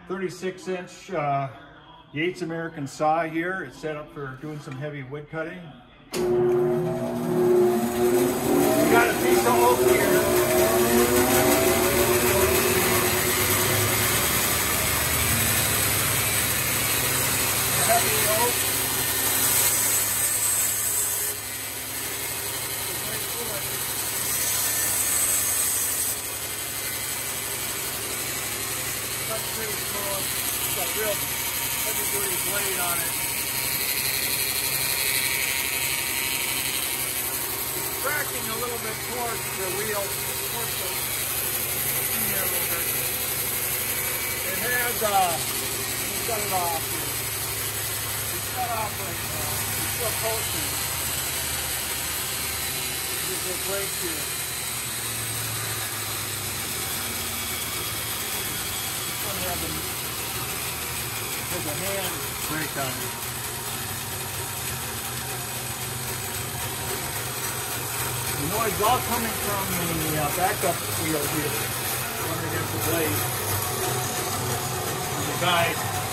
36-inch Yates American saw here. It's set up for doing some heavy wood cutting. We got a piece of oak here. Heavy oak. Cuts pretty smooth. It's got a real heavy duty blade on it. It's tracking a little bit towards the wheel, towards the in here a little bit. It has we've got it off here. It's cut off right now. It's still posting. There's a break here. There's a hand brake on it. The noise is all coming from the backup wheel here, running against the blade. And the guide